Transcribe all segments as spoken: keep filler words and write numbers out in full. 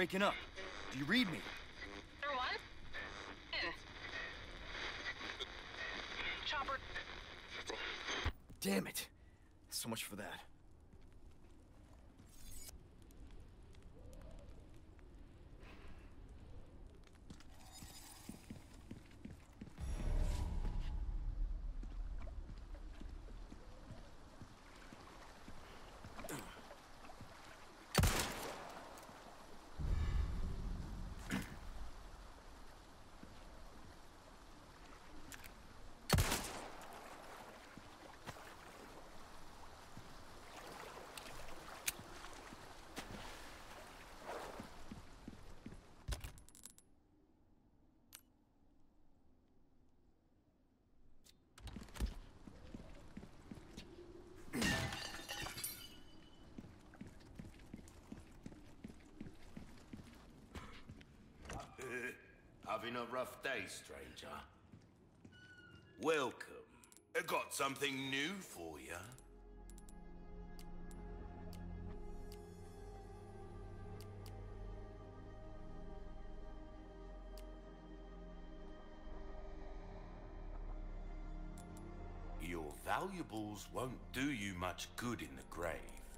breaking up. Do you read me? Number one. In. Chopper. Damn it. So much for that. Having a rough day, stranger? Welcome. I got something new for you. Your valuables won't do you much good in the grave.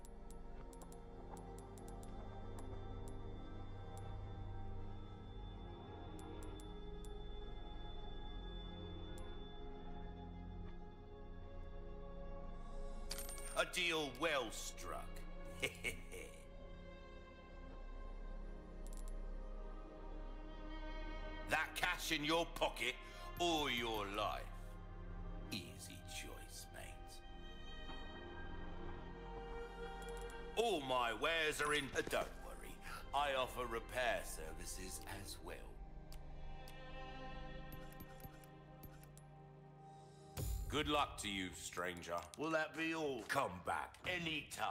A deal well struck. That cash in your pocket or your life? Easy choice, mate. All my wares are in... Uh, don't worry, I offer repair services as well. Good luck to you, stranger. Will that be all? Come back anytime.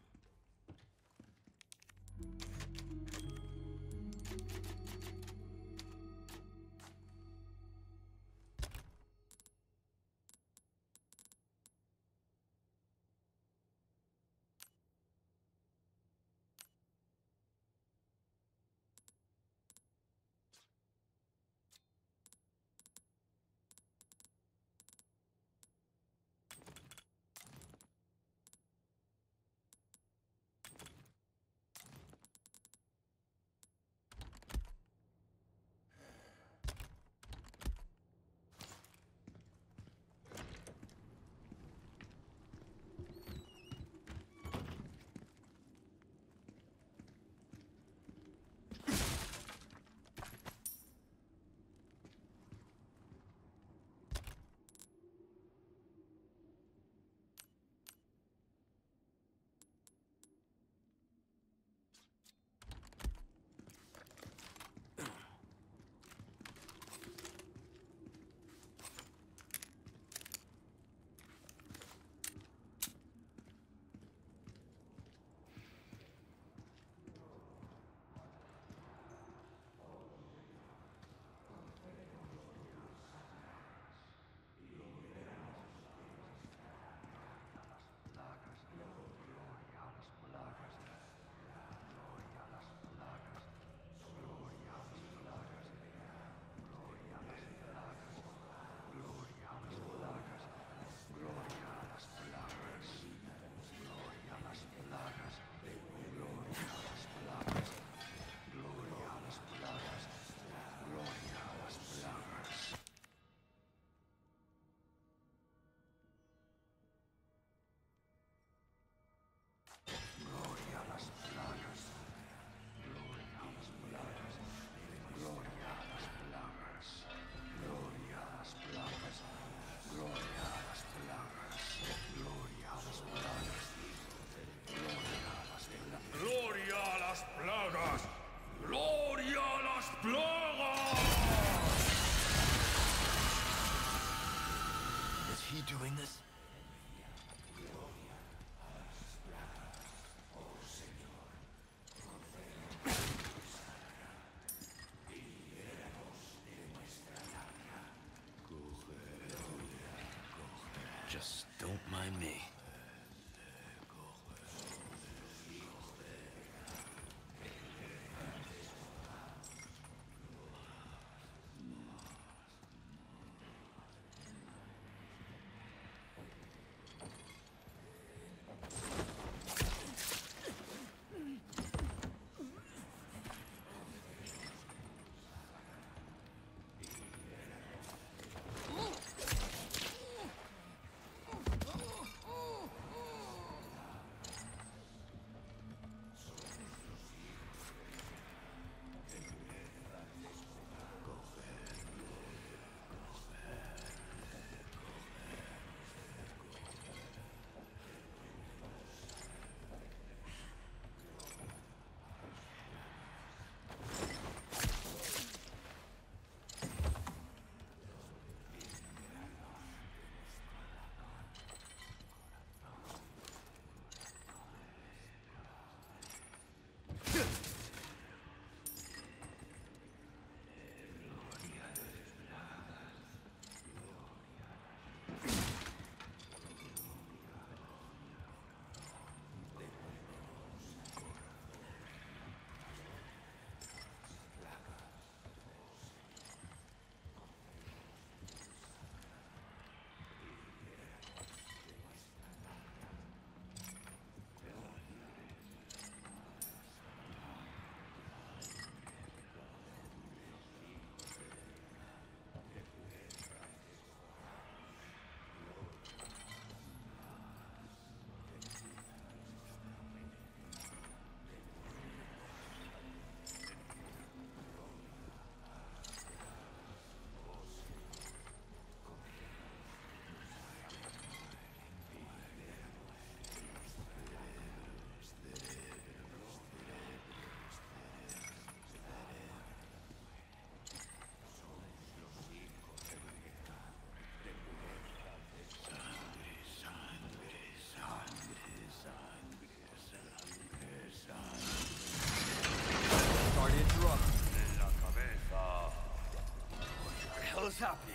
Is he doing this? Just don't mind me. hell's happening?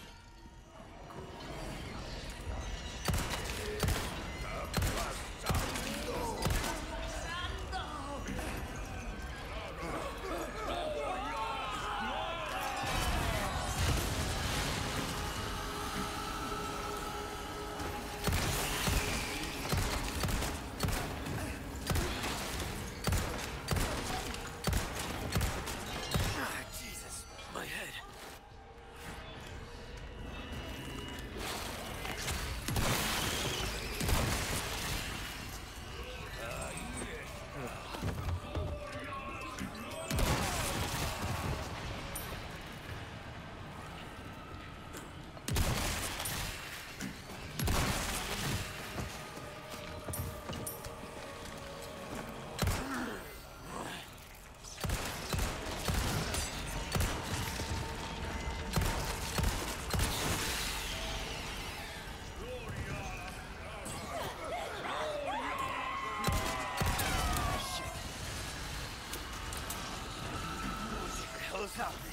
What's happening?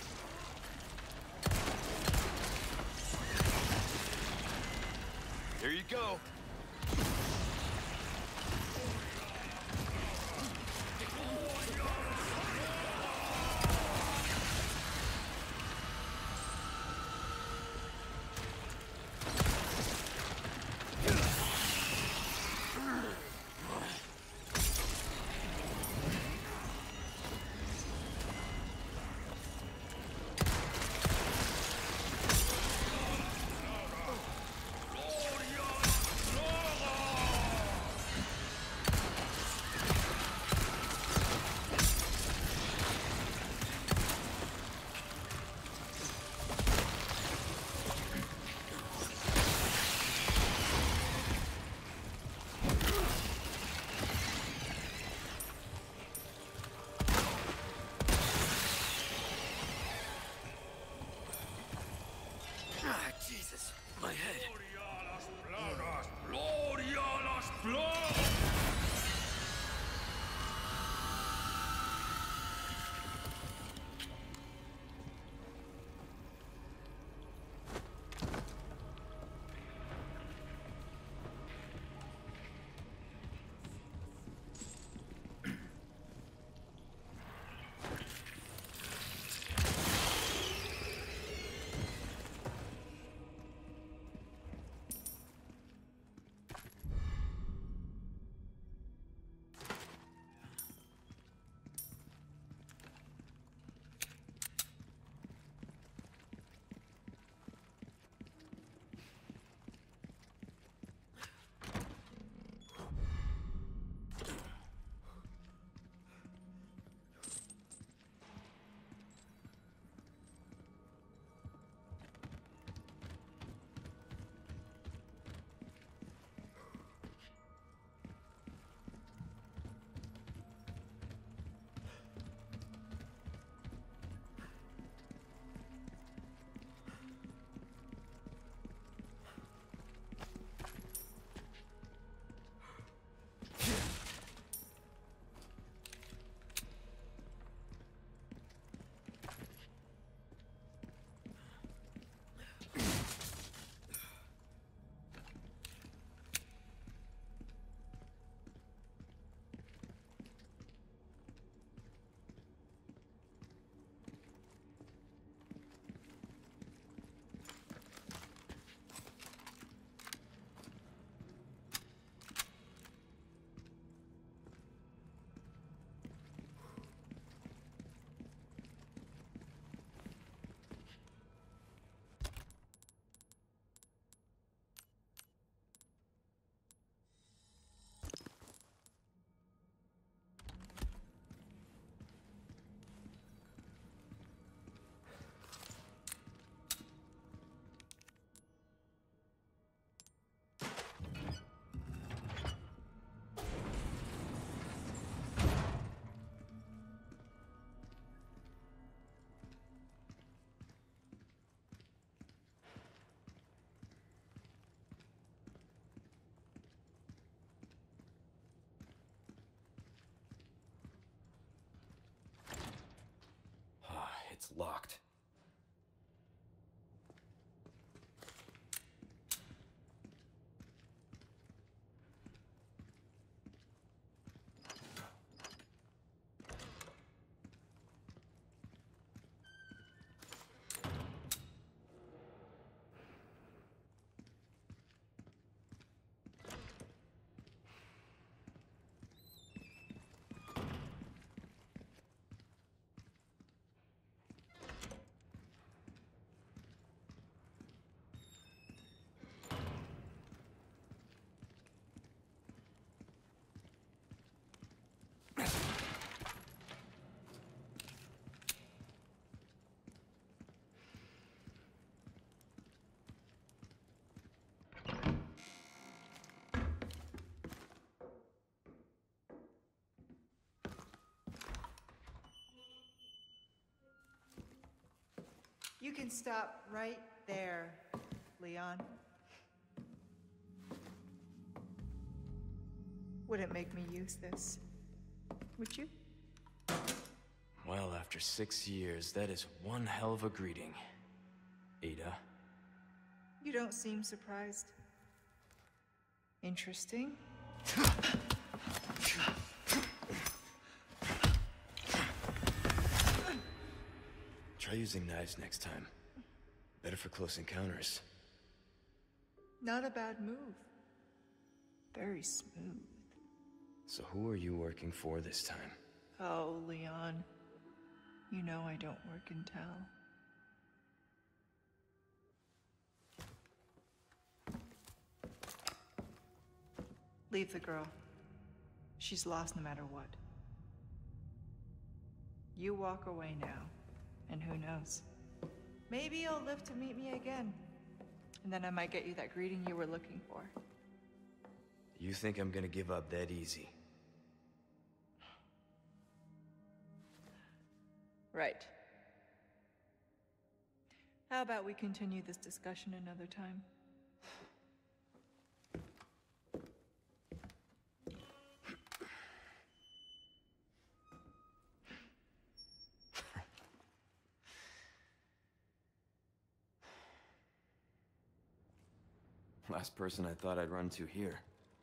There you go. Jesus, my head. It's locked. You can stop right there, Leon. Wouldn't make me use this, would you? Well, after six years, that is one hell of a greeting, Ada. You don't seem surprised. Interesting. Try using knives next time. Better for close encounters. Not a bad move. Very smooth. So who are you working for this time? Oh, Leon. You know I don't work in town. Leave the girl. She's lost no matter what. You walk away now, and who knows? Maybe you'll live to meet me again. And then I might get you that greeting you were looking for. You think I'm gonna give up that easy? Right. How about we continue this discussion another time? Last person I thought I'd run to here.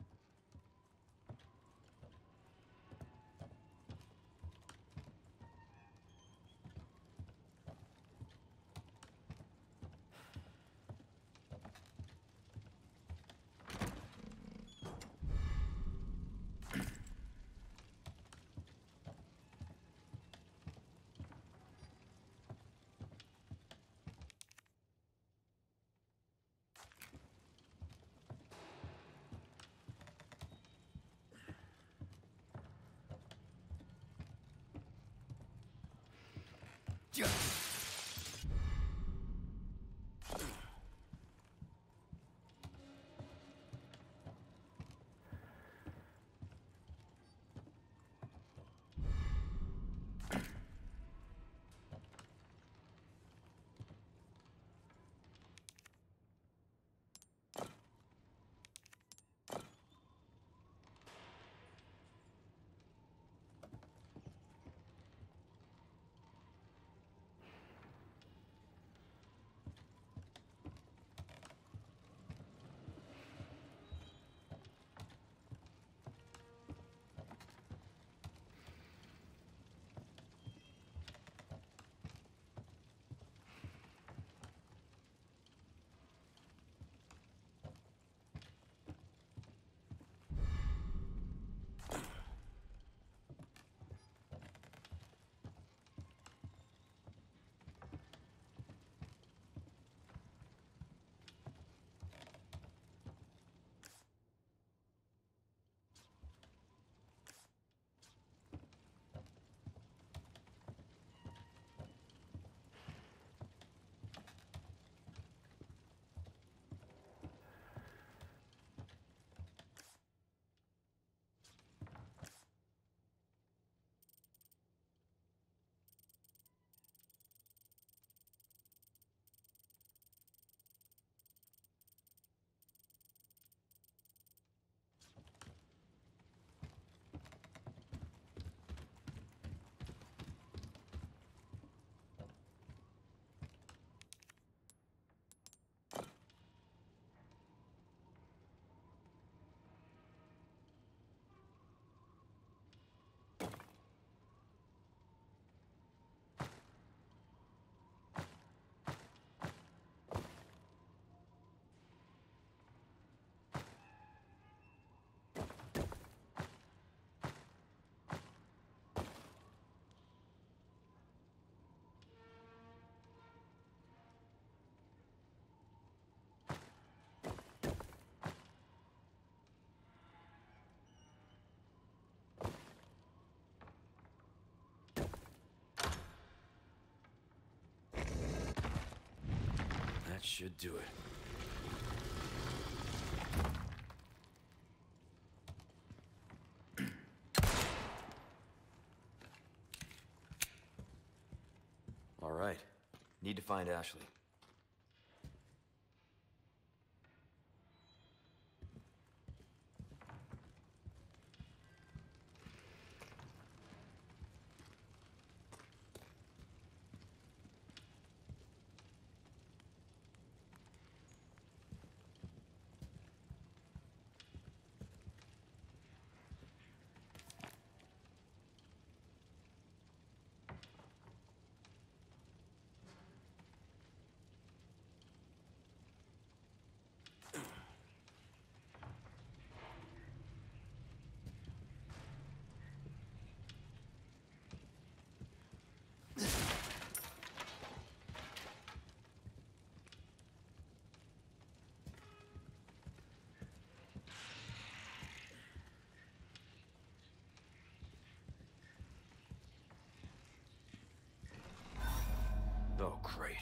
That should do it. All right. Need to find Ashley. Oh, great.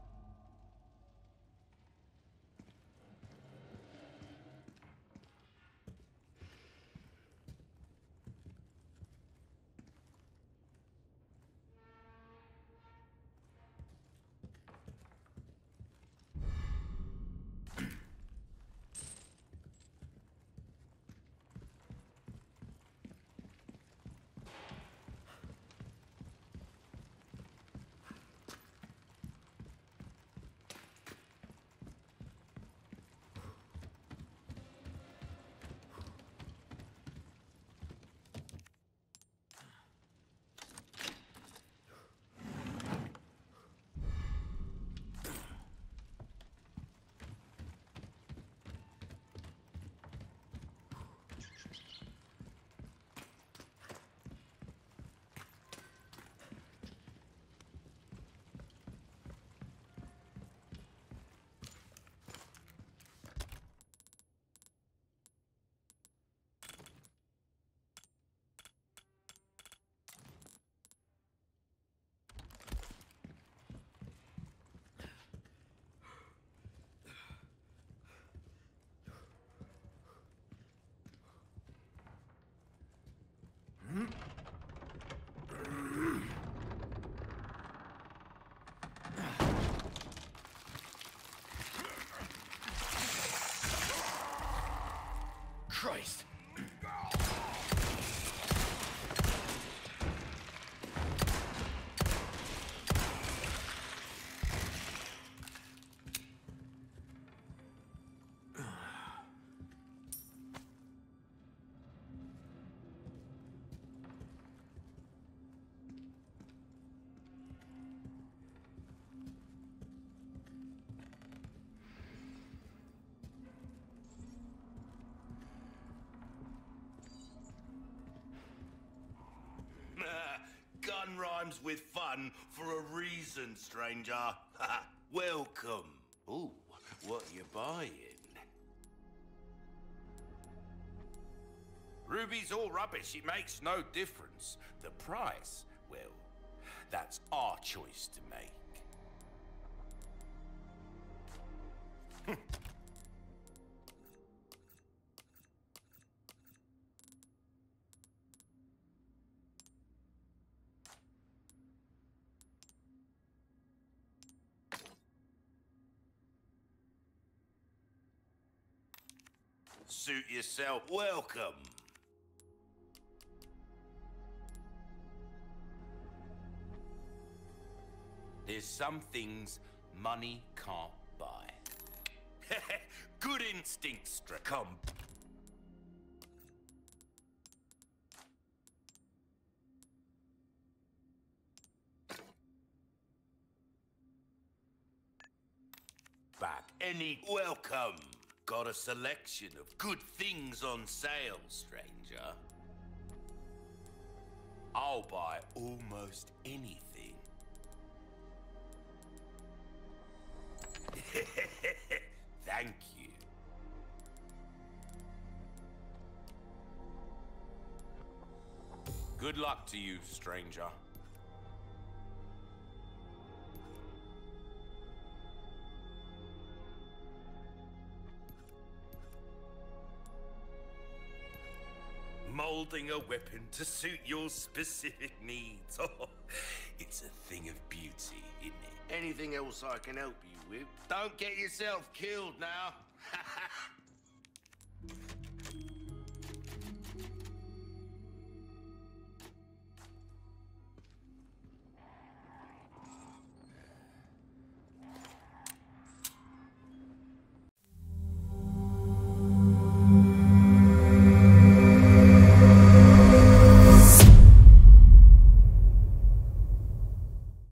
Christ! Gun rhymes with fun for a reason, stranger. Welcome. Ooh, what you buying? Ruby's all rubbish. It makes no difference. The price, well, that's our choice to make. Suit yourself. Welcome. There's some things money can't buy. Good instincts, Come. Back. Any welcome. Got a selection of good things on sale, stranger. I'll buy almost anything. Thank you. Good luck to you, stranger. Molding a weapon to suit your specific needs. Oh, it's a thing of beauty, isn't it? Anything else I can help you with? Don't get yourself killed now.